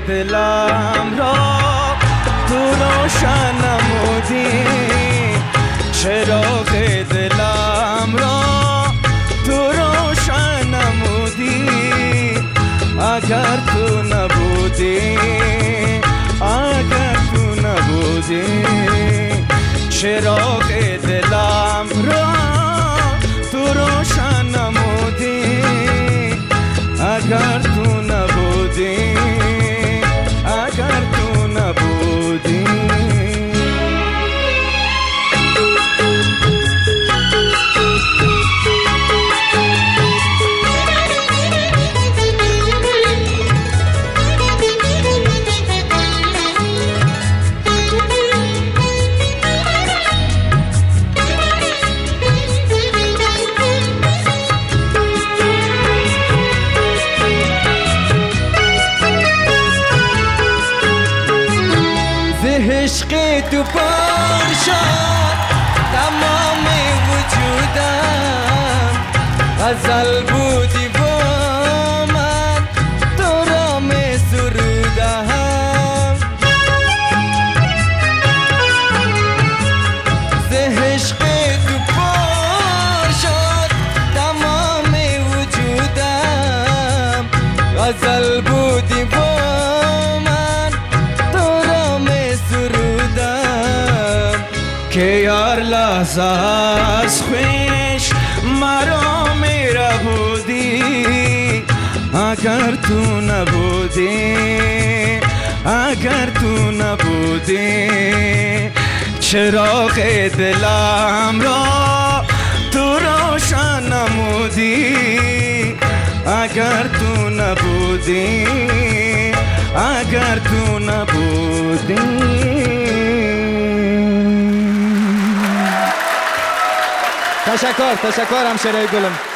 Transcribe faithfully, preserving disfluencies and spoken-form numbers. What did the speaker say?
دلم را تو روشن نمودی، چراغ دلم را تو روشن نمودی. اگر تو نبودی، اگر تو نبودی، چراغ دلم را تو روشن نمودی. اگر تو نبودی، اگر تو نبودی. عشق تو پر شد تمام وجودم، غزل بودی با من تو را می سرودم. ز عشق تو پر شد تمام وجودم، غزل بودی با که یار لحظه از خویش مرا میره بودی. اگر تو نبودی، اگر تو نبودی، چراغ دلم را تو روشن نمودی. اگر تو نبودی، اگر تو نبودی. تشکر تشکر همشهرهای گلم.